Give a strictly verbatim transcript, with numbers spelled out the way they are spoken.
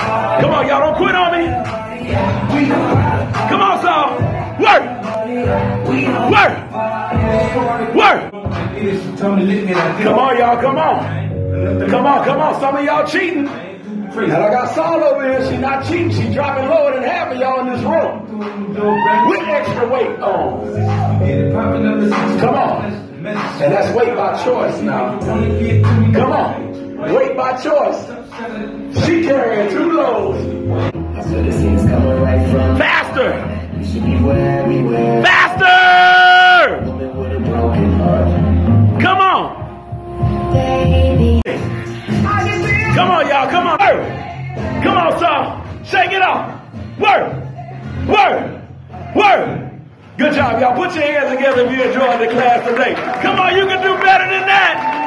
Come on, y'all, don't quit on me. Come on, Saul. Work. Work. Work. Come on, y'all, come on. Come on, come on. Some of y'all cheating. And I got Saul over here. She's not cheating. She's dropping lower than half of y'all in this room. With extra weight on. Come on. And that's weight by choice now. Come on. Weight by choice. She carrying two loads. Faster. Faster. Come on. Come on, y'all. Come on. Work. Come on, Saul. Shake it off. Work. Work. Work. Good job, y'all. Put your hands together if you enjoyed the class today. Come on, you can do better than that.